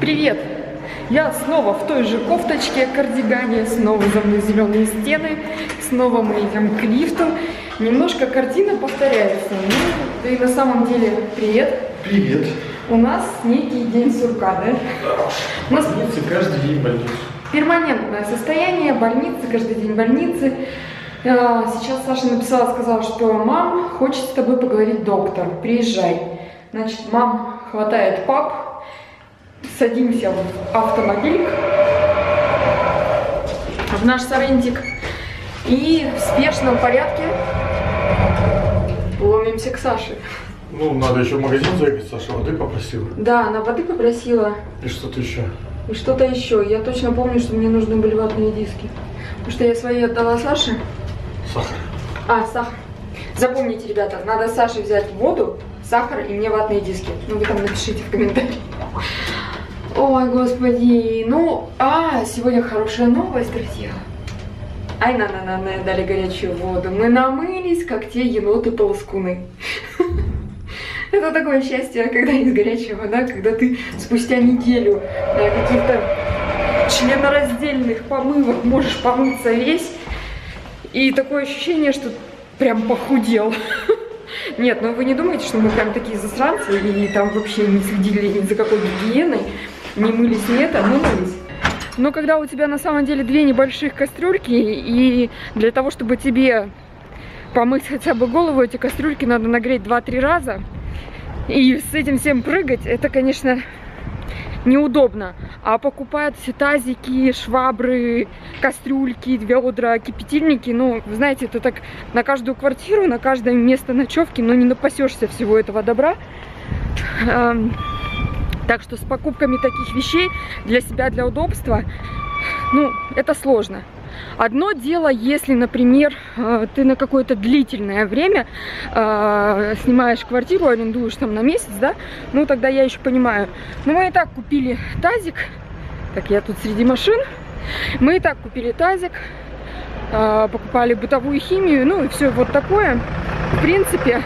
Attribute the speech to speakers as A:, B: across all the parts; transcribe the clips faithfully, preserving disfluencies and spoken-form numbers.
A: Привет! Я снова в той же кофточке, кардигане, снова за мной зеленые стены, снова мы идем к лифту. Немножко картина повторяется. Ну, да и на самом деле, привет!
B: Привет!
A: У нас некий день сурка, да?
B: Да.
A: У нас
B: больницы, каждый день больница.
A: Перманентное состояние, больницы, каждый день больницы. Сейчас Саша написала, сказала, что мам, хочет с тобой поговорить доктор, приезжай. Значит, мам хватает пап, садимся в автомобиль, в наш Сорентик и в спешном порядке ломимся к Саше.
B: Ну, надо еще в магазин заехать, Саша воды попросила.
A: Да, она воды попросила.
B: И что-то еще.
A: И что-то еще. Я точно помню, что мне нужны были ватные диски. Потому что я свои отдала Саше.
B: Сахар.
A: А, сахар. Запомните, ребята, надо Саше взять воду, сахар и мне ватные диски. Ну, вы там напишите в комментариях. Ой, господи. Ну, а, сегодня хорошая новость, друзья. Ай, на-на-на, дали горячую воду. Мы намылись, как те еноты-полоскуны. Это такое счастье, когда есть горячая вода, когда ты спустя неделю каких-то членораздельных помывок можешь помыться весь. И такое ощущение, что прям похудел. Нет, ну вы не думаете, что мы прям такие засранцы и там вообще не следили ни за какой гигиеной, не мылись, нет, а мы мылись. Но когда у тебя на самом деле две небольших кастрюльки, и для того, чтобы тебе помыть хотя бы голову, эти кастрюльки надо нагреть два-три раза, и с этим всем прыгать, это, конечно, неудобно. А покупать тазики, швабры, кастрюльки, ведра, кипятильники, ну, вы знаете, это так на каждую квартиру, на каждое место ночевки, но не напасешься всего этого добра. Так что с покупками таких вещей для себя, для удобства, ну, это сложно. Одно дело, если, например, ты на какое-то длительное время э, снимаешь квартиру, арендуешь там на месяц, да, ну тогда я еще понимаю. Но мы и так купили тазик, так я тут среди машин, мы и так купили тазик, э, покупали бытовую химию, ну и все вот такое. В принципе,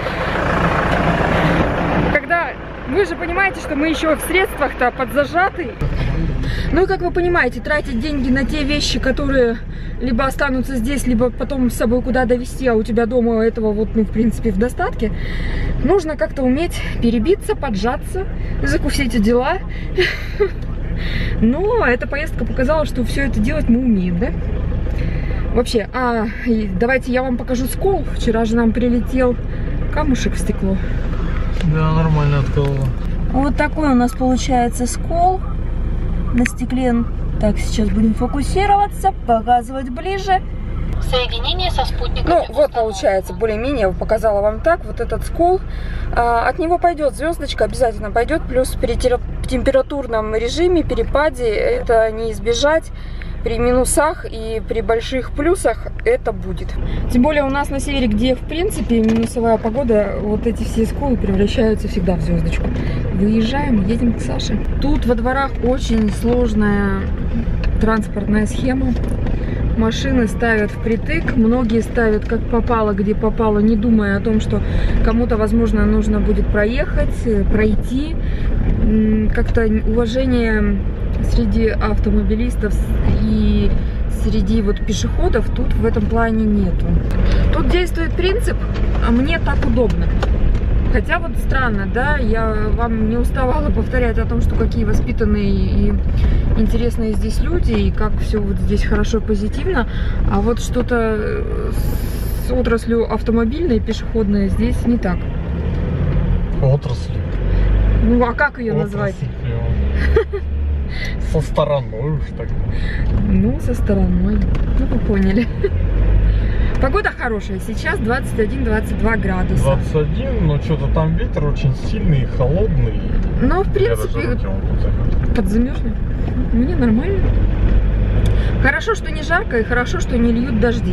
A: когда вы же понимаете, что мы еще в средствах-то подзажаты. Ну и как вы понимаете, тратить деньги на те вещи, которые либо останутся здесь, либо потом с собой куда довезти, а у тебя дома этого вот, ну, в принципе, в достатке, нужно как-то уметь перебиться, поджаться, закусить эти дела. Но эта поездка показала, что все это делать мы умеем, да? Вообще, а давайте я вам покажу скол. Вчера же нам прилетел камушек в стекло.
B: Да, нормально отколола.
C: Вот такой у нас получается скол на стекле. Так, сейчас будем фокусироваться, показывать ближе.
D: Соединение со спутником.
A: Ну, вот получается, более-менее показала вам так, вот этот скол. А, от него пойдет звездочка, обязательно пойдет. Плюс при температурном режиме, перепаде это не избежать. При минусах и при больших плюсах это будет. Тем более у нас на севере, где в принципе минусовая погода, вот эти все сколы превращаются всегда в звездочку. Выезжаем, едем к Саше. Тут во дворах очень сложная транспортная схема. Машины ставят впритык, многие ставят как попало, где попало, не думая о том, что кому-то, возможно, нужно будет проехать, пройти. Как-то уважение среди автомобилистов и среди вот пешеходов тут в этом плане нету. Тут действует принцип «а мне так удобно». Хотя вот странно, да, я вам не уставала повторять о том, что какие воспитанные и интересные здесь люди, и как все вот здесь хорошо, позитивно, а вот что-то с отраслью автомобильной, пешеходной здесь не так.
B: Отрасль.
A: Ну, а как ее
B: Отрасль.
A: назвать?
B: Со стороной уж так.
A: Ну, со стороной. Ну, вы поняли. Погода хорошая. Сейчас двадцать один — двадцать два градуса.
B: двадцать один, но что-то там ветер очень сильный, холодный.
A: Ну, в принципе, подзамерзнет. Мне нормально. Хорошо, что не жарко, и хорошо, что не льют дожди.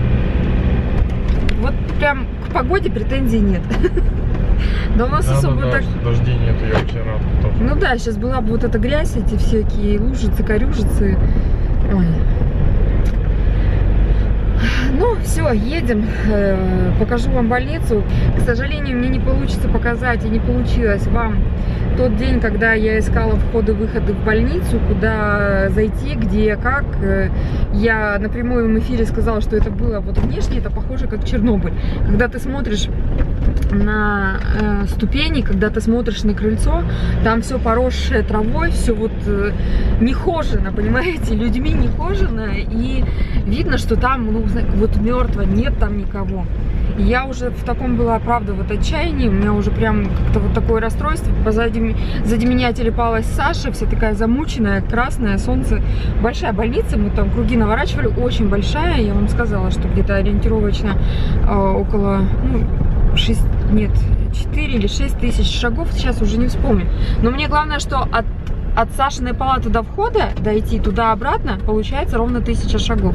A: Вот прям к погоде претензий нет. Да у нас
B: да,
A: особо
B: да,
A: так...
B: Да, дождей нет, я очень рад тоже.
A: Ну да, сейчас была бы вот эта грязь, эти всякие лужицы, корюжицы. Ой. Ну, Все, едем, э, покажу вам больницу. К сожалению, мне не получится показать, и не получилось вам тот день, когда я искала входы-выходы в больницу, куда зайти, где, как. Я на прямом эфире сказала, что это было вот внешне, это похоже как Чернобыль. Когда ты смотришь на э, ступени, когда ты смотришь на крыльцо, там все поросшее травой, все вот э, нехожено, понимаете, людьми нехожено, и видно, что там, ну, вот мертво, нет там никого. И я уже в таком была, правда, вот отчаянии, у меня уже прям как-то вот такое расстройство, позади, сзади меня телепалась Саша, вся такая замученная, красное солнце, большая больница, мы там круги наворачивали, очень большая, я вам сказала, что где-то ориентировочно э, около, ну, шесть, нет, четыре или шесть тысяч шагов, сейчас уже не вспомню. Но мне главное, что от, от Сашиной палаты до входа дойти туда-обратно получается ровно тысяча шагов.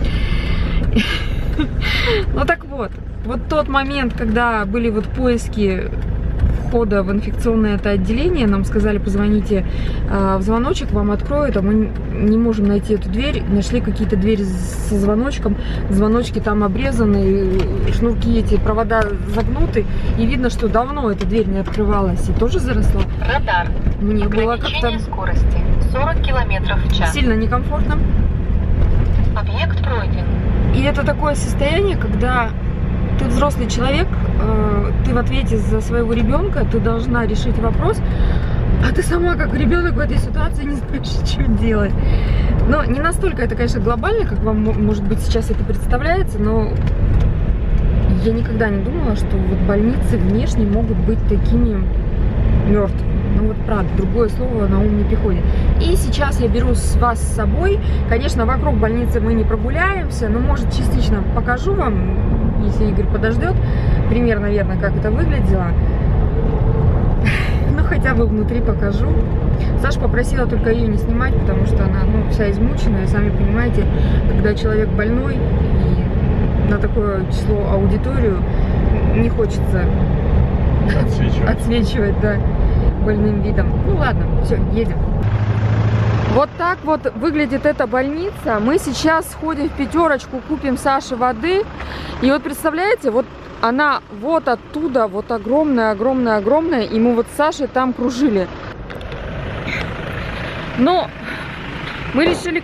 A: Ну так вот, вот тот момент, когда были вот поиски входа в инфекционное это отделение, нам сказали, позвоните э, в звоночек, вам откроют, а мы не можем найти эту дверь. Нашли какие-то двери со звоночком, звоночки там обрезаны, шнурки эти, провода загнуты, и видно, что давно эта дверь не открывалась и тоже заросла.
D: Радар.
A: Мне было как-то
D: скорости сорок километров в час.
A: Сильно некомфортно.
D: Объект пройден.
A: И это такое состояние, когда ты взрослый человек, ты в ответе за своего ребенка, ты должна решить вопрос, а ты сама как ребенок в этой ситуации не знаешь, что делать. Но не настолько это, конечно, глобально, как вам, может быть, сейчас это представляется, но я никогда не думала, что вот больницы внешне могут быть такими мертвыми. Ну вот правда, другое слово на ум не приходит. И сейчас я беру вас с собой. Конечно, вокруг больницы мы не прогуляемся, но, может, частично покажу вам, если Игорь подождет, пример, наверное, как это выглядело. Ну, хотя бы внутри покажу. Саша попросила только ее не снимать, потому что она, ну, вся измученная. Сами понимаете, когда человек больной и на такое число аудиторию не хочется
B: Отсвечивать.
A: отсвечивать, да, больным видом. Ну ладно, все, едем. Вот так вот выглядит эта больница. Мы сейчас сходим в пятерочку, купим Саше воды. И вот представляете, вот она вот оттуда, вот огромная, огромная, огромная. И мы вот с Сашей там кружили. Но мы решили...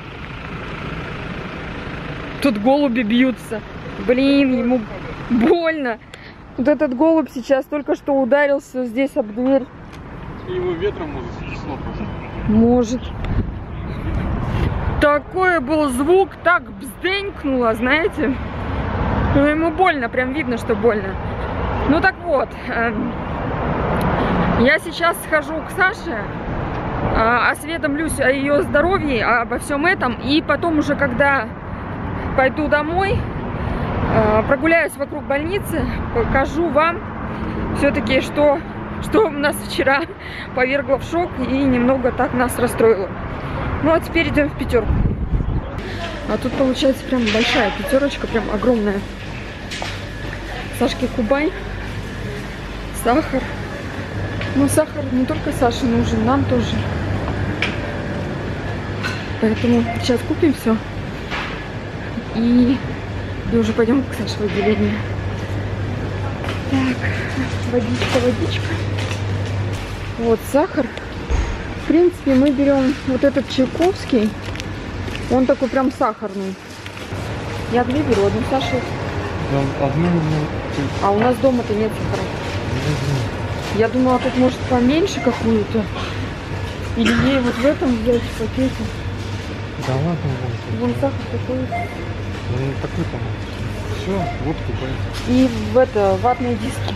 A: Тут голуби бьются. Блин, ему больно. Вот этот голубь сейчас только что ударился здесь об дверь.
B: Его ветром может снесло просто.
A: Может. Такой был звук, так бзденькнуло, знаете. Ну, ему больно, прям видно, что больно. Ну так вот, э, я сейчас схожу к Саше, э, осведомлюсь о ее здоровье, обо всем этом. И потом уже, когда пойду домой, э, прогуляюсь вокруг больницы, покажу вам все-таки, что... что у нас вчера повергло в шок и немного так нас расстроило. Ну а теперь идем в пятерку. А тут получается прям большая пятерочка, прям огромная. Сашке Кубань, сахар. Ну сахар не только Саше нужен, нам тоже. Поэтому сейчас купим все. И, и уже пойдем к Саше в отделение. Так, водичка, водичка. Вот сахар. В принципе, мы берем вот этот Чайковский. Он такой прям сахарный. Я две беру, одну Сашу.
B: Да, одну...
A: А у нас дома-то нет сахара. Я думала, тут может поменьше какую-то. Или ей вот в этом взять в пакете.
B: Да ладно, вон.
A: Вон сахар такой.
B: Ну, такой там. Все, вот купай.
A: И в это, ватные диски.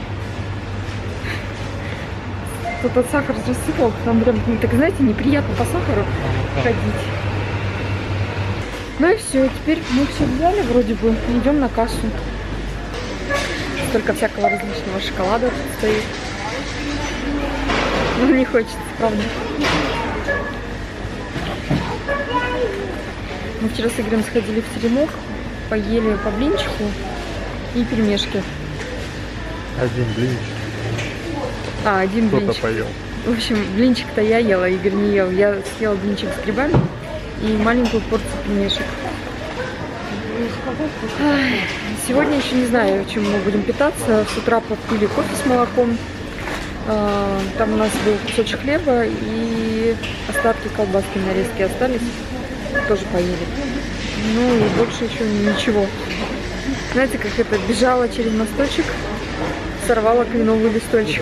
A: Тут от сахара рассыпал, там прям, так знаете, неприятно по сахару ходить. Ну и все, теперь мы все взяли, вроде бы, идем на кассу. Столько всякого различного шоколада тут стоит. Ну не хочется, правда. Мы вчера с Игорем сходили в Теремок, поели по блинчику и пельмешки.
B: Один блинчик.
A: А, один
B: Кто-то
A: блинчик.
B: поел.
A: В общем, блинчик-то я ела, Игорь не ел. Я съела блинчик с грибами и маленькую порцию пельмешек. Сегодня еще не знаю, чем мы будем питаться. С утра попили кофе с молоком. Там у нас был кусочек хлеба и остатки колбаски нарезки остались. Тоже поели. Ну и больше еще ничего. Знаете, как это, бежала через мосточек, сорвала кленовый листочек.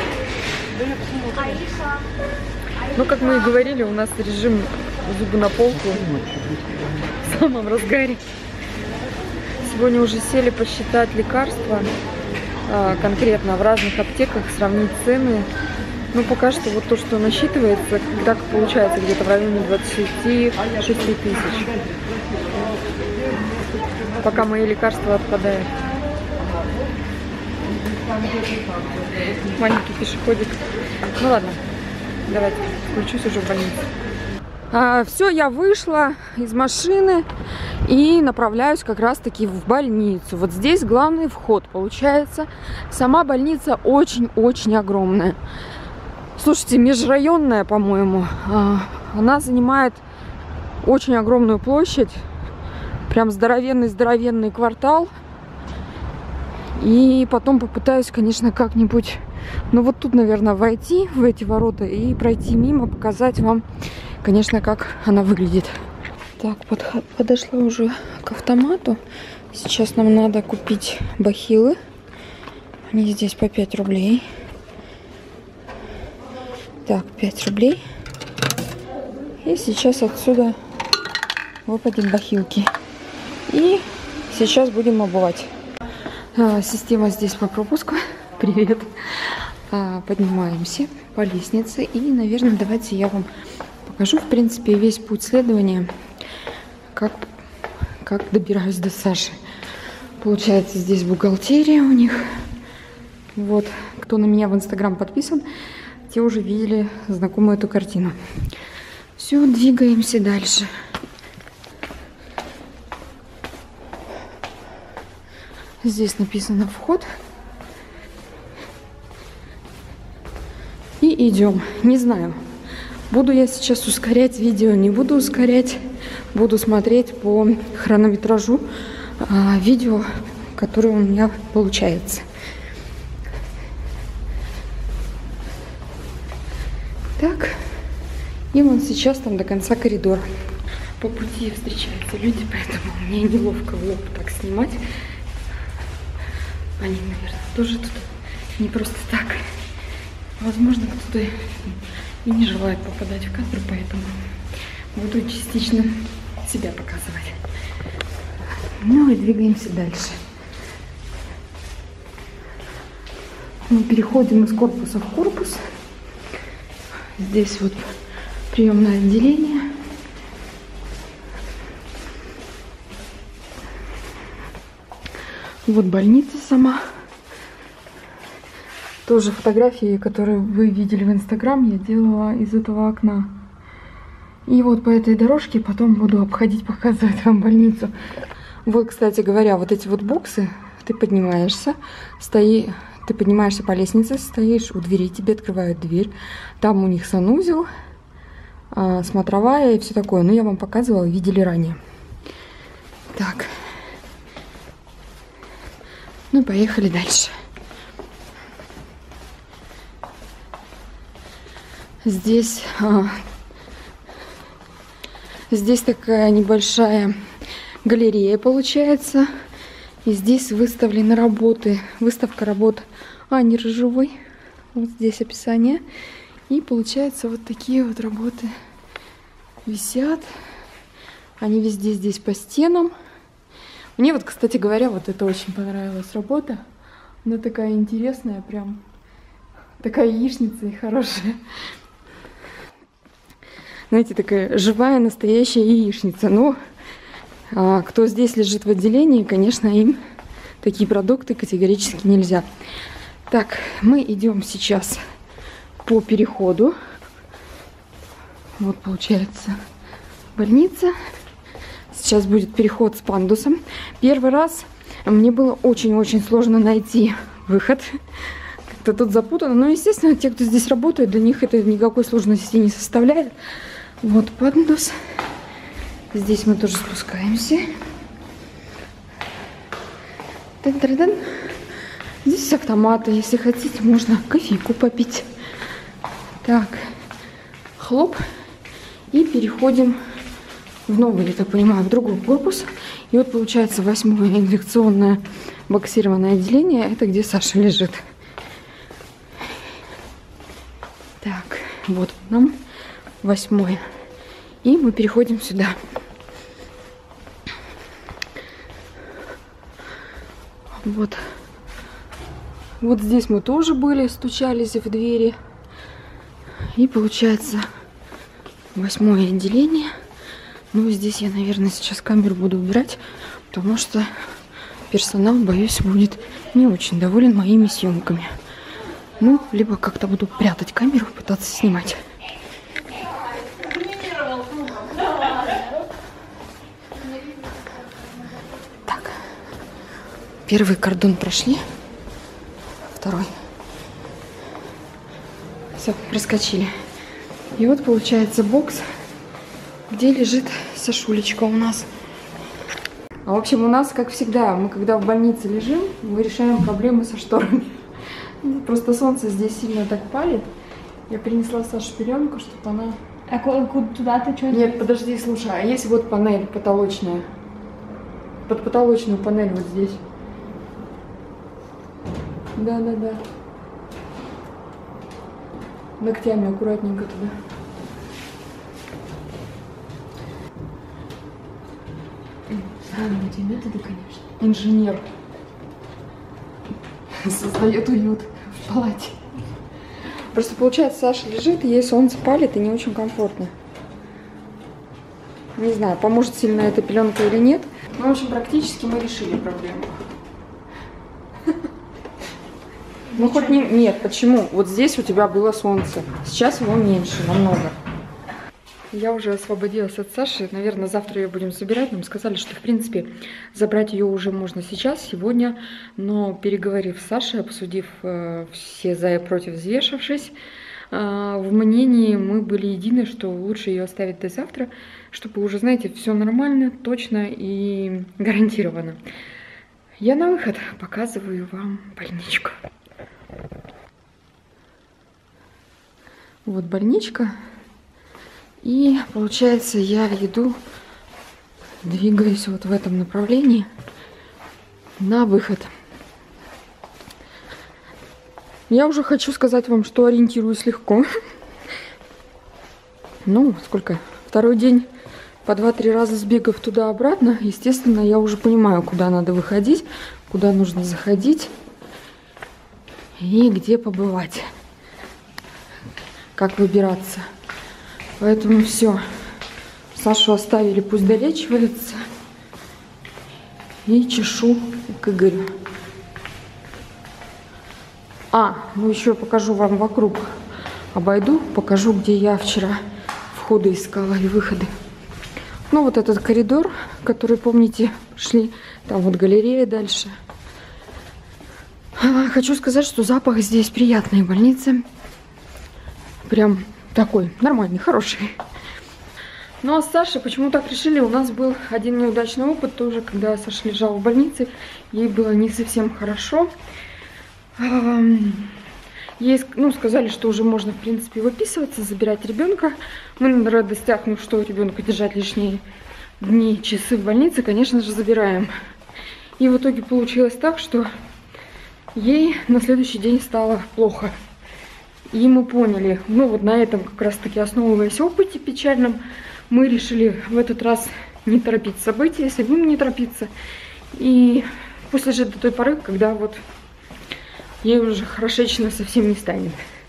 A: Ну, как мы и говорили, у нас режим зубы на полку в самом разгаре. Сегодня уже сели посчитать лекарства конкретно в разных аптеках, сравнить цены. Ну, пока что вот то, что насчитывается, так получается где-то в районе двадцати шести тысяч. Пока мои лекарства отпадают. Маленький пешеходик. Ну ладно, давайте включусь уже в больнице. А, все, я вышла из машины и направляюсь как раз-таки в больницу. Вот здесь главный вход получается. Сама больница очень-очень огромная. Слушайте, межрайонная, по-моему. Она занимает очень огромную площадь. Прям здоровенный-здоровенный квартал. И потом попытаюсь, конечно, как-нибудь, ну вот тут, наверное, войти в эти ворота и пройти мимо, показать вам, конечно, как она выглядит. Так, под, подошла уже к автомату. Сейчас нам надо купить бахилы. Они здесь по пять рублей. Так, пять рублей. И сейчас отсюда выпадет бахилки. И сейчас будем обувать. А, система здесь по пропуску. Привет. А, поднимаемся по лестнице. И, наверное, давайте я вам покажу, в принципе, весь путь следования. Как, как добираюсь до Саши. Получается, здесь бухгалтерия у них. Вот, кто на меня в Инстаграм подписан, те уже видели знакомую эту картину. Все, двигаемся дальше. Здесь написано вход. И идем. Не знаю, буду я сейчас ускорять видео, не буду ускорять. Буду смотреть по хронометражу а, видео, которое у меня получается. Так. И вон сейчас там до конца коридора. По пути встречаются люди, поэтому мне неловко в лоб так снимать. Они, наверное, тоже тут не просто так. Возможно, кто-то и не желает попадать в кадр, поэтому буду частично себя показывать. Ну и двигаемся дальше. Мы переходим из корпуса в корпус. Здесь вот приемное отделение. Вот больница сама. Тоже фотографии, которые вы видели в Инстаграм, я делала из этого окна. И вот по этой дорожке потом буду обходить, показывать вам больницу. Вот, кстати говоря, вот эти вот боксы, ты поднимаешься, стои, ты поднимаешься по лестнице, стоишь у двери, тебе открывают дверь. Там у них санузел, смотровая и все такое. Но я вам показывала, видели ранее. Так. Ну, поехали дальше. Здесь, а, здесь такая небольшая галерея получается. И здесь выставлены работы. Выставка работ Ани Рыжевой. Вот здесь описание. И получается вот такие вот работы висят. Они везде здесь по стенам. Мне вот, кстати говоря, вот это очень понравилась работа. Она такая интересная, прям такая яичница и хорошая. Знаете, такая живая, настоящая яичница. Но а, кто здесь лежит в отделении, конечно, им такие продукты категорически нельзя. Так, мы идем сейчас по переходу. Вот получается больница. Сейчас будет переход с пандусом. Первый раз мне было очень-очень сложно найти выход. Как-то тут запутано. Но, естественно, те, кто здесь работает, для них это никакой сложности не составляет. Вот пандус. Здесь мы тоже спускаемся. Тын-тын-тын. Здесь автоматы. Если хотите, можно кофейку попить. Так. Хлоп. И переходим в новый, я так понимаю, в другой корпус. И вот получается восьмое инфекционное боксированное отделение. Это где Саша лежит. Так, вот нам восьмое. И мы переходим сюда. Вот. Вот здесь мы тоже были, стучались в двери. И получается восьмое отделение. Ну, здесь я, наверное, сейчас камеру буду убирать, потому что персонал, боюсь, будет не очень доволен моими съемками. Ну, либо как-то буду прятать камеру, пытаться снимать. Так. Первый кордон прошли. Второй. Все, проскочили. И вот получается бокс, где лежит Сашулечка у нас. А в общем, у нас, как всегда, мы когда в больнице лежим, мы решаем проблемы со шторами. Просто солнце здесь сильно так палит. Я принесла Саше пеленку, чтобы она...
C: А куда ты что?
A: Нет, подожди, слушай, а есть вот панель потолочная. Под потолочную панель вот здесь. Да-да-да. Ногтями аккуратненько туда. Странные эти методы, конечно. Инженер. Создает уют в палате. Просто получается, Саша лежит, ей солнце палит и не очень комфортно. Не знаю, поможет сильно эта пеленка или нет. Но, в общем, практически мы решили проблему. Ну хоть не... Нет, почему? Вот здесь у тебя было солнце. Сейчас его меньше, намного. Я уже освободилась от Саши. Наверное, завтра ее будем забирать. Нам сказали, что, в принципе, забрать ее уже можно сейчас, сегодня. Но переговорив с Сашей, обсудив э, все за и против, взвешившись, э, в мнении мы были едины, что лучше ее оставить до завтра, чтобы уже, знаете, все нормально, точно и гарантированно. Я на выход показываю вам больничку. Вот больничка. И получается, я иду, двигаюсь вот в этом направлении на выход. Я уже хочу сказать вам, что ориентируюсь легко. Ну, сколько? Второй день по два-три раза сбегав туда-обратно. Естественно, я уже понимаю, куда надо выходить, куда нужно заходить и где побывать, как выбираться. Поэтому все. Сашу оставили, пусть долечивается. И чешу к Игорю. А, ну еще покажу вам вокруг. Обойду, покажу, где я вчера входы искала и выходы. Ну, вот этот коридор, который, помните, шли. Там вот галерея дальше. Хочу сказать, что запах здесь приятный в больнице. Прям такой нормальный, хороший. Ну а с Сашей почему так решили? У нас был один неудачный опыт тоже, когда Саша лежала в больнице. Ей было не совсем хорошо. Ей, ну, сказали, что уже можно, в принципе, выписываться, забирать ребенка. Мы на радостях, ну что, ребенка держать лишние дни, часы в больнице, конечно же, забираем. И в итоге получилось так, что ей на следующий день стало плохо. И мы поняли, ну вот на этом как раз таки основываясь опыте печальном, мы решили в этот раз не торопить события, если будем не торопиться. И пусть лежит до той поры, когда вот ей уже хорошечно совсем не станет.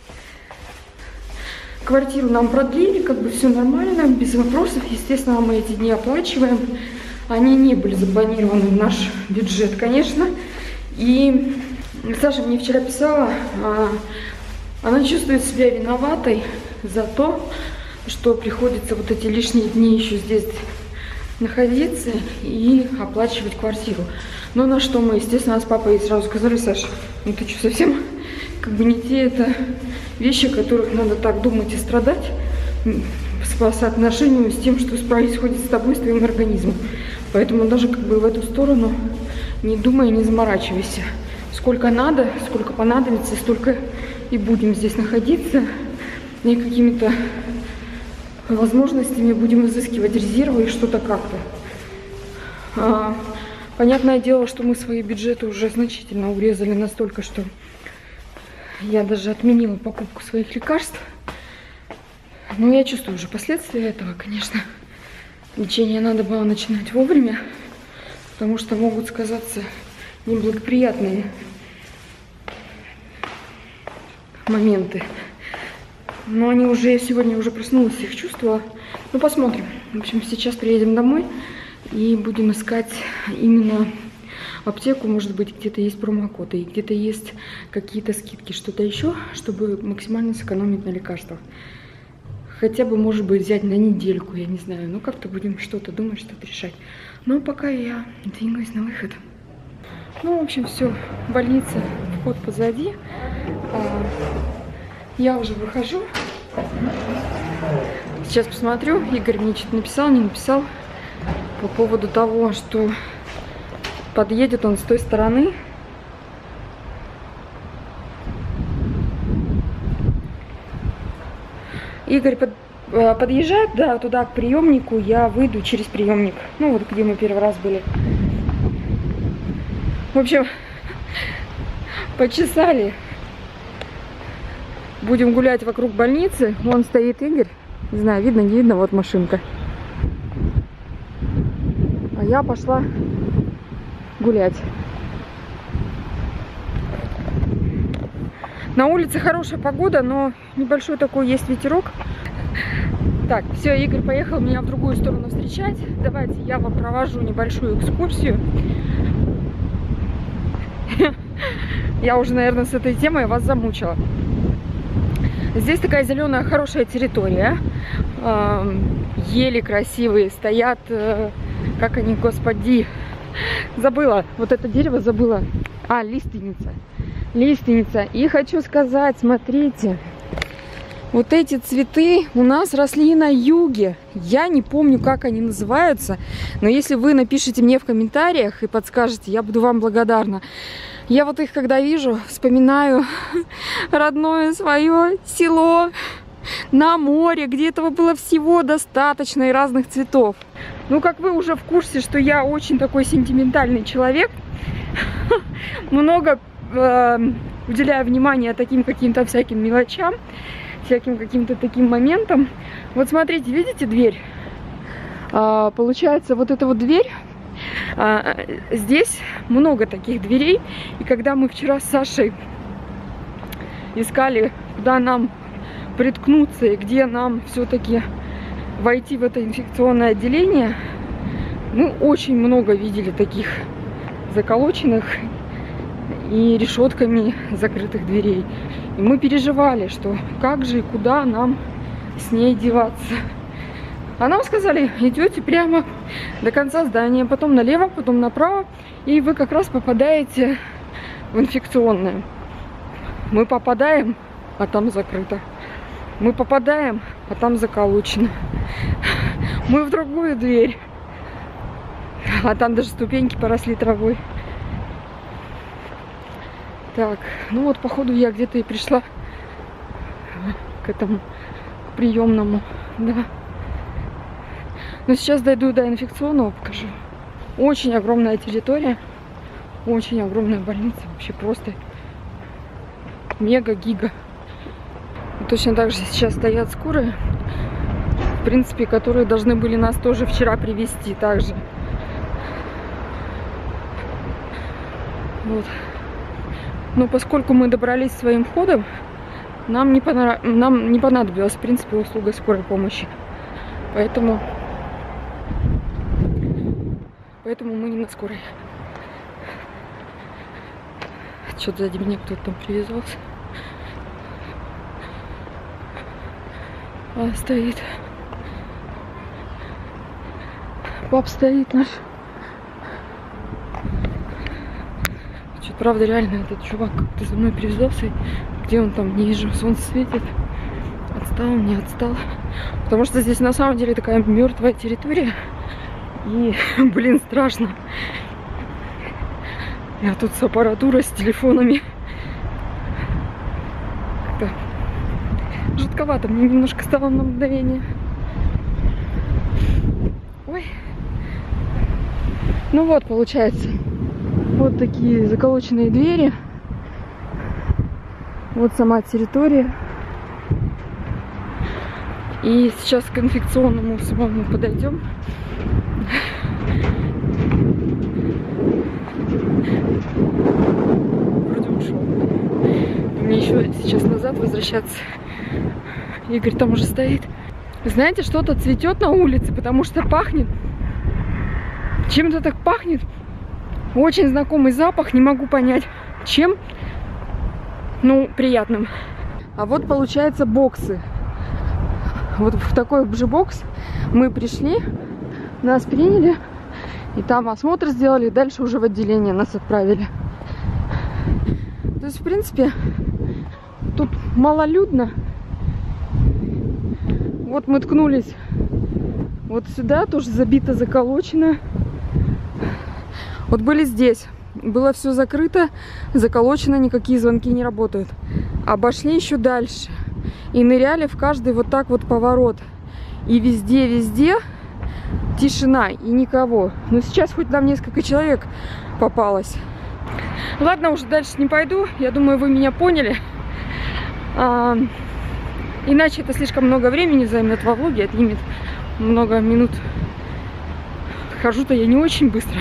A: Квартиру нам продлили, как бы все нормально, без вопросов. Естественно, мы эти дни оплачиваем. Они не были запланированы в наш бюджет, конечно. И Саша мне вчера писала, она чувствует себя виноватой за то, что приходится вот эти лишние дни еще здесь находиться и оплачивать квартиру. Но на что мы, естественно, с папой сразу сказали: Саша, ну ты что, совсем как бы не те, это вещи, о которых надо так думать и страдать по соотношению с тем, что происходит с тобой, с твоим организмом. Поэтому даже как бы в эту сторону не думай, не заморачивайся. Сколько надо, сколько понадобится, столько и будем здесь находиться. И какими-то возможностями будем изыскивать резервы и что-то как-то. А, понятное дело, что мы свои бюджеты уже значительно урезали настолько, что я даже отменила покупку своих лекарств. Но я чувствую уже последствия этого, конечно. Лечение надо было начинать вовремя, потому что могут сказаться неблагоприятные моменты. Но они уже, я сегодня уже проснулась, их чувствовала. Ну, посмотрим. В общем, сейчас приедем домой и будем искать именно аптеку. Может быть, где-то есть промокоды, и где-то есть какие-то скидки, что-то еще, чтобы максимально сэкономить на лекарствах. Хотя бы, может быть, взять на недельку, я не знаю. Ну, как-то будем что-то думать, что-то решать. Но пока я двигаюсь на выход. Ну, в общем, все. Больница, вход позади. Я уже выхожу. Сейчас посмотрю. Игорь мне что-то написал, не написал. По поводу того, что подъедет он с той стороны. Игорь под, подъезжает, да, туда к приемнику. Я выйду через приемник. Ну, вот где мы первый раз были. В общем, почесали. Будем гулять вокруг больницы. Вон стоит Игорь. Не знаю, видно, не видно, вот машинка. А я пошла гулять. На улице хорошая погода, но небольшой такой есть ветерок. Так, все, Игорь поехал меня в другую сторону встречать. Давайте я вам провожу небольшую экскурсию. Я уже, наверное, с этой темой вас замучила. Здесь такая зеленая хорошая территория. Ели красивые стоят. Как они, господи. Забыла. Вот это дерево забыла. А, лиственница. Лиственница. И хочу сказать, смотрите. Вот эти цветы у нас росли на юге. Я не помню, как они называются. Но если вы напишите мне в комментариях и подскажете, я буду вам благодарна. Я вот их, когда вижу, вспоминаю родное свое село на море, где этого было всего достаточно и разных цветов. Ну, как вы уже в курсе, что я очень такой сентиментальный человек. Много э, уделяю внимания таким каким-то всяким мелочам, всяким каким-то таким моментам. Вот смотрите, видите дверь? А, получается, вот эта вот дверь. А, здесь много таких дверей. И когда мы вчера с Сашей искали, куда нам приткнуться и где нам все-таки войти в это инфекционное отделение, мы очень много видели таких заколоченных и решетками закрытых дверей. И мы переживали, что как же и куда нам с ней деваться. А нам сказали, идете прямо до конца здания, потом налево, потом направо, и вы как раз попадаете в инфекционное. Мы попадаем, а там закрыто. Мы попадаем, а там заколочено. Мы в другую дверь, а там даже ступеньки поросли травой. Так, ну вот, походу, я где-то и пришла к этому к приемному, да. Но сейчас дойду до инфекционного, покажу. Очень огромная территория, очень огромная больница, вообще просто мега-гига. Точно так же сейчас стоят скорые, в принципе, которые должны были нас тоже вчера привезти также. Вот. Но поскольку мы добрались своим ходом, нам не, понрав... нам не понадобилась, в принципе, услуга скорой помощи. Поэтому... Поэтому мы не на скорой. Что-то сзади меня кто-то там привязался. А, стоит. Пап стоит наш. Что-то, правда, реально этот чувак как-то за мной привязался. Где он там? Не вижу. Солнце светит. Отстал, не отстал. Потому что здесь на самом деле такая мертвая территория. И, блин, страшно. Я тут с аппаратурой, с телефонами. Как-то жутковато. Мне немножко стало на мгновение. Ой. Ну вот, получается. Вот такие заколоченные двери. Вот сама территория. И сейчас к инфекционному самому подойдем. Вроде ушел. Мне еще сейчас назад возвращаться. Игорь там уже стоит. Знаете, что-то цветет на улице, потому что пахнет. Чем-то так пахнет. Очень знакомый запах, не могу понять, чем. Ну, приятным. А вот, получается, боксы. Вот в такой же бокс мы пришли, нас приняли, и там осмотр сделали, и дальше уже в отделение нас отправили. То есть, в принципе, тут малолюдно. Вот мы ткнулись вот сюда, тоже забито, заколочено. Вот были здесь, было все закрыто, заколочено, никакие звонки не работают. Обошли еще дальше и ныряли в каждый вот так вот поворот. И везде-везде тишина и никого. Но сейчас хоть нам несколько человек попалось. Ладно, уже дальше не пойду. Я думаю, вы меня поняли. А, иначе это слишком много времени займет во влоге, отнимет много минут. Хожу-то я не очень быстро.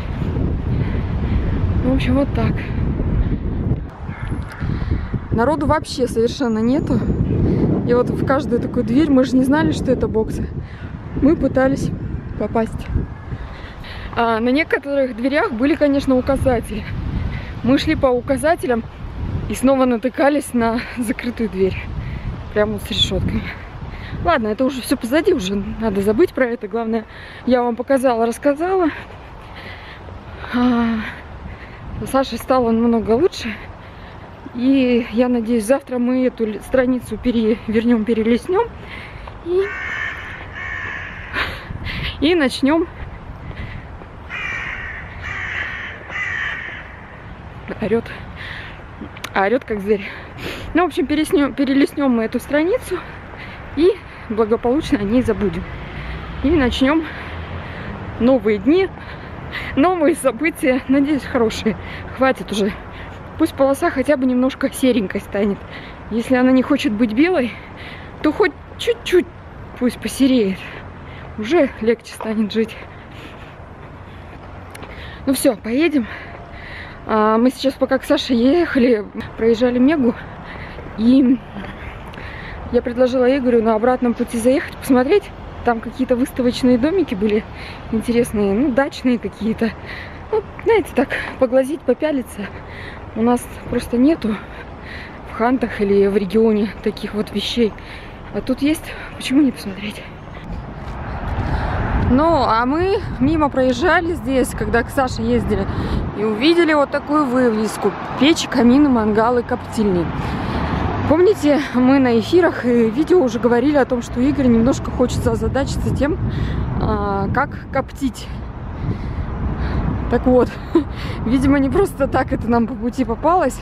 A: В общем, вот так. Народу вообще совершенно нету. И вот в каждую такую дверь, мы же не знали, что это боксы, мы пытались попасть. А на некоторых дверях были, конечно, указатели. Мы шли по указателям и снова натыкались на закрытую дверь. Прямо вот с решетками. Ладно, это уже все позади, уже надо забыть про это. Главное, я вам показала, рассказала. А, Саше стало намного лучше. И я надеюсь, завтра мы эту страницу перевернем, перелистнем. И, и начнем. Орет. Орет, как зверь. Ну, в общем, перелистнем, перелистнем мы эту страницу. И благополучно о ней забудем. И начнем новые дни, новые события. Надеюсь, хорошие. Хватит уже. Пусть полоса хотя бы немножко серенькой станет. Если она не хочет быть белой, то хоть чуть-чуть пусть посереет. Уже легче станет жить. Ну все, поедем. А мы сейчас пока к Саше ехали, проезжали Мегу. И я предложила Игорю на обратном пути заехать, посмотреть. Там какие-то выставочные домики были интересные, ну, дачные какие-то. Ну, знаете, так, поглазеть, попялиться. У нас просто нету в Хантах или в регионе таких вот вещей. А тут есть, почему не посмотреть? Ну, а мы мимо проезжали здесь, когда к Саше ездили, и увидели вот такую вывеску: печь, камины, мангалы, коптильни. Помните, мы на эфирах и видео уже говорили о том, что Игорь немножко хочется озадачиться тем, как коптить. Так вот, видимо, не просто так это нам по пути попалось.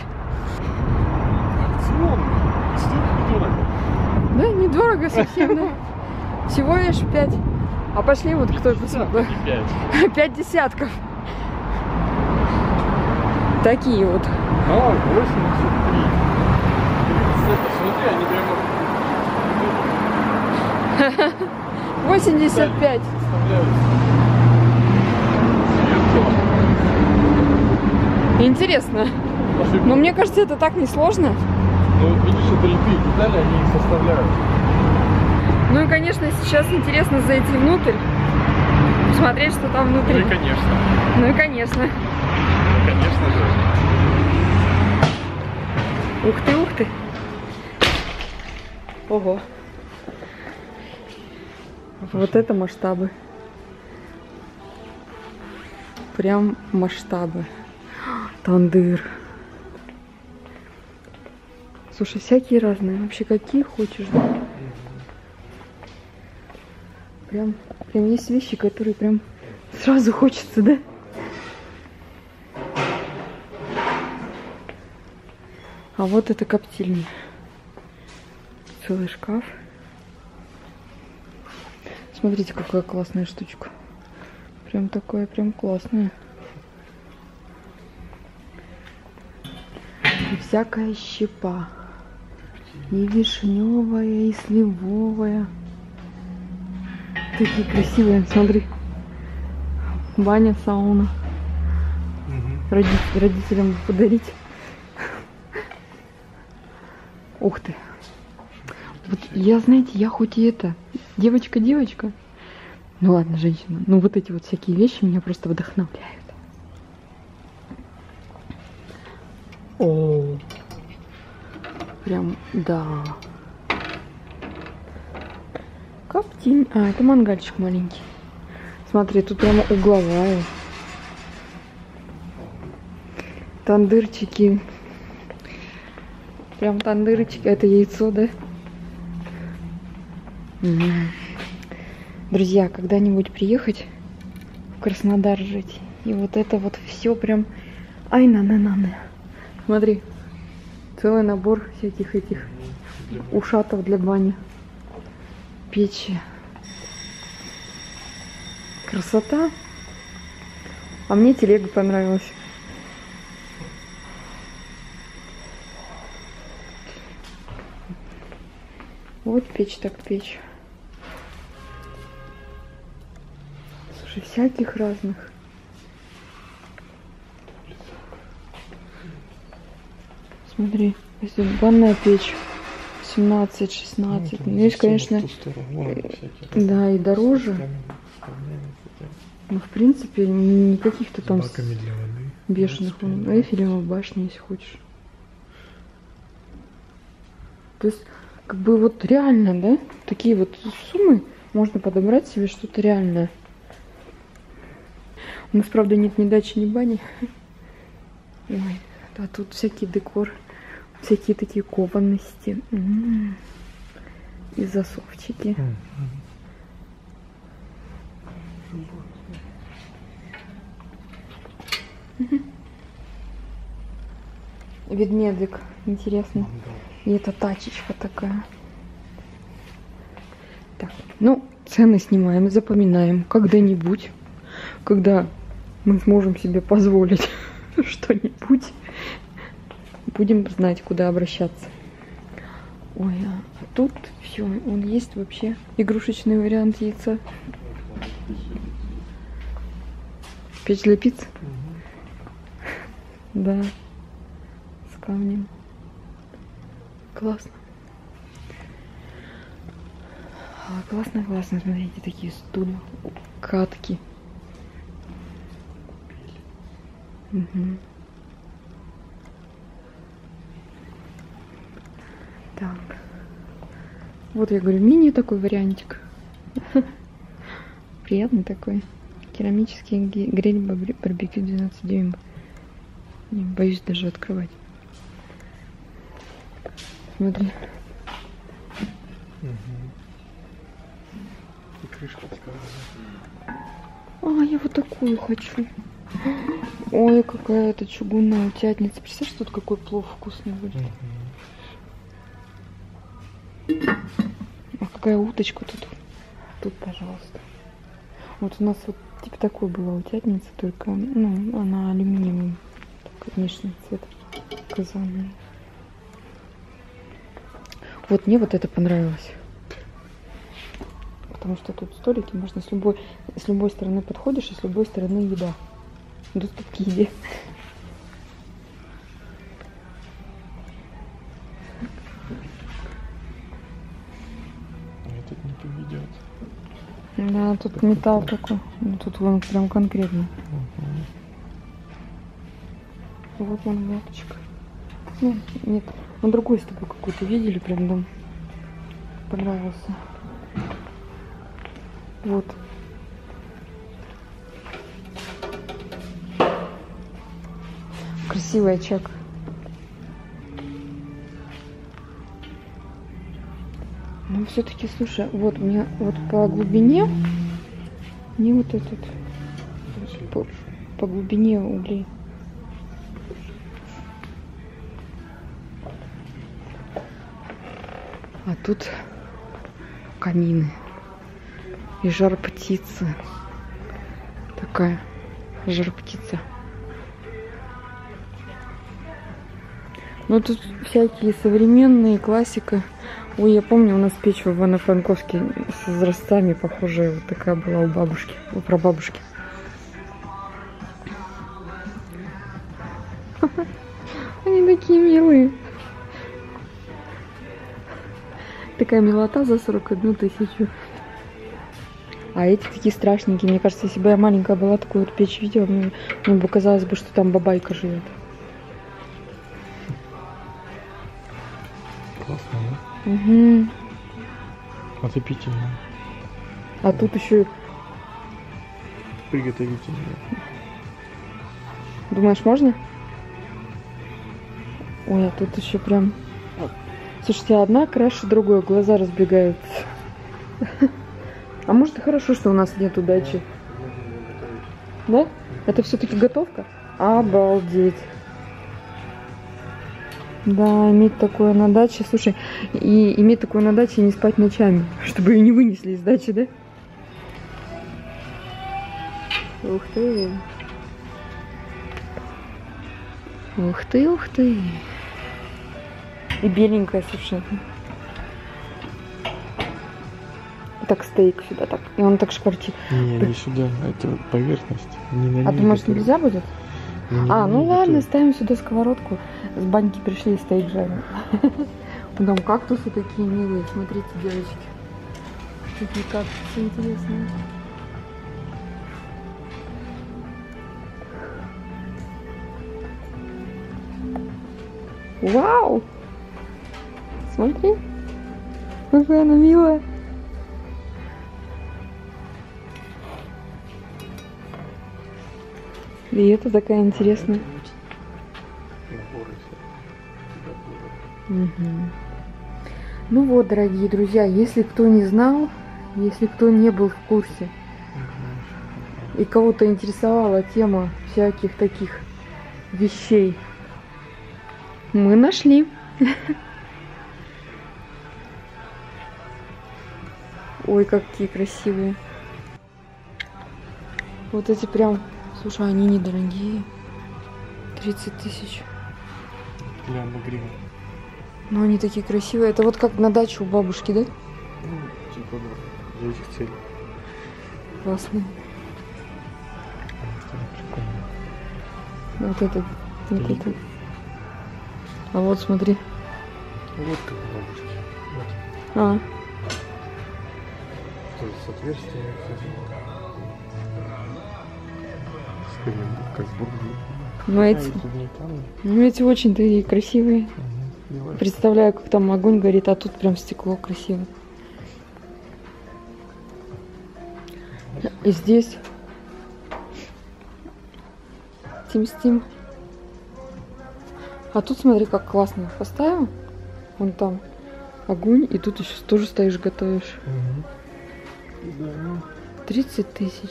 A: Да, недорого совсем, да. Всего лишь пять. А пошли вот кто посмотрит. Пять десятков. Такие вот.
B: А, восемьдесят три. Смотри, они прямо...
A: восемьдесят пять. Интересно. Но мне кажется, это так несложно.
B: Ну, видишь, это литые детали, они их составляют.
A: Ну и, конечно, сейчас интересно зайти внутрь, посмотреть, что там внутри.
B: Ну и конечно.
A: Ну и конечно.
B: Ну, конечно же.
A: Ух ты, ух ты. Ого. Вот это масштабы. Прям масштабы. Тандыр. Слушай, всякие разные. Вообще какие хочешь, да? Прям, прям есть вещи, которые прям сразу хочется, да? А вот это коптильня. Целый шкаф. Смотрите, какая классная штучка. Прям такая, прям классная. И всякая щепа. И вишневая, и сливовая. Такие красивые, смотри. Баня, сауна. Родитель, родителям подарить. Ух ты. Вот я, знаете, я хоть и это, девочка-девочка. Ну ладно, женщина. Ну вот эти вот всякие вещи меня просто вдохновляют. О, прям, да. Коптиль. А, это мангальчик маленький. Смотри, тут прямо угловая. Тандырчики. Прям тандырчики. Это яйцо, да? Угу. Друзья, когда-нибудь приехать в Краснодар жить. И вот это вот все прям... Ай, на-на-на-на. Смотри. Целый набор всяких этих ушатов для бани. Печи. Красота. А мне телега понравилась. Вот печь так печь. Слушай, всяких разных. Смотри, если банная печь семнадцать шестнадцать. Ну, есть, конечно, да, и дороже. Ну, в принципе, не каких-то там бешеных. Эйфелева башня, если хочешь. То есть, как бы вот реально, да? Такие вот суммы можно подобрать себе что-то реальное. У нас, правда, нет ни дачи, ни бани. Ой, а тут всякий декор. Всякие такие кованности. М-м-м. И засовчики. Mm-hmm. Ведмедик, интересно. И это тачечка такая. Так, ну, цены снимаем, запоминаем. Когда-нибудь, когда мы сможем себе позволить что-нибудь, будем знать, куда обращаться. Ой, а тут все, он есть вообще игрушечный вариант яйца. Печь для пиццы? Да, с камнем. Классно. А, классно, классно. Смотрите, такие стулья, катки. Угу. Так. Вот я говорю, мини такой вариантик. Приятный такой. Керамический гриль барбекю двенадцать дюймов. Не боюсь даже открывать. Смотри.
B: Угу. И крышка такая.
A: А, я вот такую хочу. Ой, какая это чугунная утятница. Представляешь, тут какой плов вкусный будет. Угу. А какая уточка тут. Тут, пожалуйста. Вот у нас вот типа такой была утятница, только, ну, она алюминиевым. Такой внешний цвет. Казанный. Вот мне вот это понравилось. Потому что тут столики, можно с любой, с любой стороны подходишь, и с любой стороны еда. Доступ к еде.
B: Этот не поведет.
A: Да, тут металл такой. Ну, тут вон прям конкретно. Угу. Вот мангальчик. Ну, нет. Он другой с тобой какой-то видели, прям дом. Понравился. Вот. Красивый очаг. Ну, все-таки, слушай, вот мне вот по глубине, не вот этот, по, по глубине углей. А тут камины и жар птицы. Такая жар птица. Ну тут всякие современные, классика. Ой, я помню, у нас печь в Ивано-Франковске с изразцами похожая. Вот такая была у бабушки, у прабабушки. Они такие милые. Такая милота за сорок одну тысячу. А эти такие страшненькие. Мне кажется, если бы я маленькая была, такую вот печь видела, мне, мне бы казалось бы, что там бабайка живет.
B: Классно, да?
A: Угу.
B: Отопительно.
A: А тут еще...
B: Приготовительно.
A: Думаешь, можно? Ой, а тут еще прям... Слушайте, одна краше другой, глаза разбегаются. А может и хорошо, что у нас нету дачи. Да? Это все-таки готовка? Обалдеть. Да, иметь такое на даче. Слушай, и иметь такое на даче и не спать ночами, чтобы ее не вынесли из дачи, да? Ух ты. Ух ты, ух ты. И беленькая совершенно. Так стейк сюда так. И он так шкварчит.
B: Не, не сюда, это поверхность. Не на
A: А
B: ней,
A: думаешь,
B: который-
A: нельзя будет?
B: не
A: А,
B: на
A: ну
B: ней,
A: ладно,
B: который-
A: ставим сюда сковородку. С баньки пришли и стейк жарим. Там кактусы такие милые. Смотрите, девочки. Какие кактусы интересные. Вау! Смотри. Какая она милая. И это такая интересная. Мгм. Ну вот, дорогие друзья, если кто не знал, если кто не был в курсе, и кого-то интересовала тема всяких таких вещей, мы нашли. Ой, какие красивые. Вот эти прям, слушай, они недорогие. тридцать тысяч.
B: Для обогрева.
A: Но они такие красивые. Это вот как на даче у бабушки, да?
B: Ну, типа, да, для этих целей.
A: Классные.
B: Прикольно.
A: Вот это. Вот
B: Или-
A: это. А вот смотри.
B: Вот как у бабушки. Вот.
A: А,
B: Тоже с отверстиями, кстати. С каким- как бургер.
A: ну эти,
B: Клубниками.
A: ну эти очень такие красивые.
B: Мгм. Белая.
A: Представляю, как там огонь горит, а тут прям стекло красиво. И здесь Тим-стим. А тут смотри, как классно. Поставил. Вон там огонь, и тут еще тоже стоишь, готовишь.
B: Мгм. Да.
A: тридцать тысяч.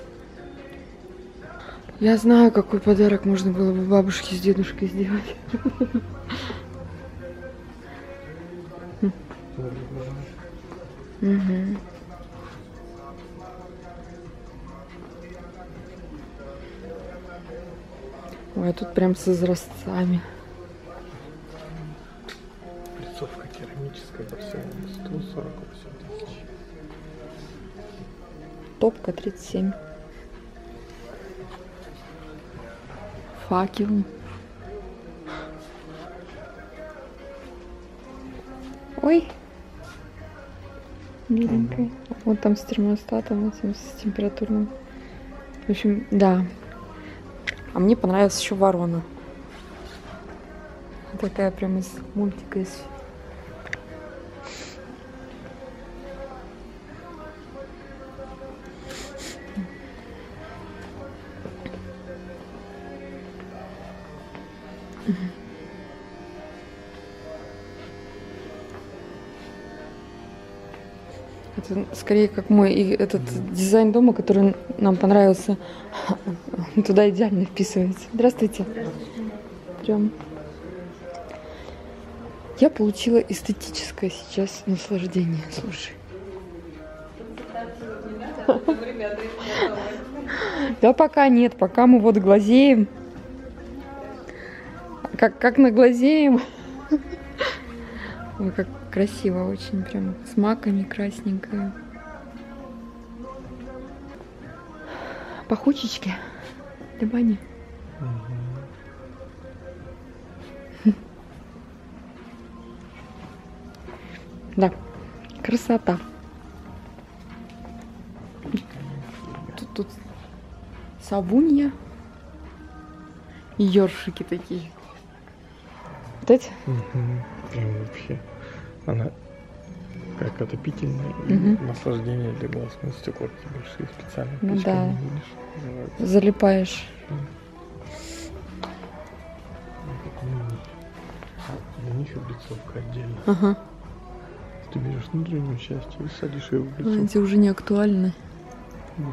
A: Я знаю, какой подарок можно было бы бабушке с дедушкой сделать. Угу. Ой, а тут прям с изразцами.
B: Лицовка керамическая порцелана. сто сорок восемь тысяч.
A: Топка тридцать семь. Факел. Ой. Миленькая. Вот там с термостатом, этим, с температурным. В общем, да. А мне понравилась еще ворона. Такая прям из мультика из. Это скорее как мой и этот дизайн дома, который нам понравился. Туда идеально вписывается. Здравствуйте. Прям. Я получила эстетическое сейчас наслаждение. Слушай. Да пока нет, пока мы вот глазеем. Как, как наглазеем. Ой, как красиво очень, прям с маками красненькое. Пахучечки. Либани. Да, красота. Тут, тут савунья и ёршики такие. Вот эти?
B: Угу. Прям вообще. Она как отопительная
A: Мгм.
B: и наслаждение для глаз. Ну, стекла такие большие специально.
A: Ну
B: печками
A: да.
B: видишь, называется.
A: Залипаешь.
B: Ну, как мини. Для них и облицовка отдельно.
A: Ага.
B: Ты берешь внутреннюю часть и садишь ее в
A: А
B: облицовку.
A: эти уже не актуальны.
B: Да.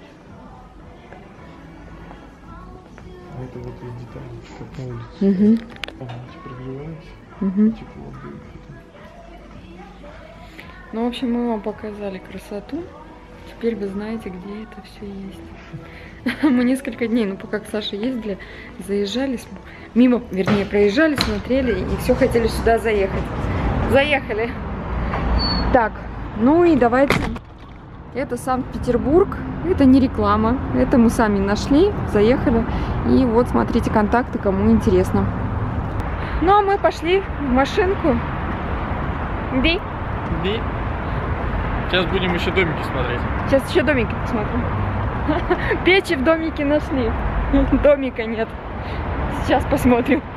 B: А это вот из деталей, как на улице.
A: Угу.
B: Она теперь прогревается,
A: Угу.
B: тепло будет.
A: Ну, в общем, мы вам показали красоту. Теперь вы знаете, где это все есть. Мы несколько дней, ну, пока к Саше ездили, заезжали, см- мимо, вернее, проезжали, смотрели и все хотели сюда заехать. Заехали. Так, ну и давайте. Это Санкт-Петербург. Это не реклама. Это мы сами нашли, заехали. И вот, смотрите контакты, кому интересно. Ну, а мы пошли в машинку. Ди.
B: И сейчас будем еще домики смотреть.
A: Сейчас еще домики посмотрим. Печи в домике нашли. Домика нет. Сейчас посмотрим.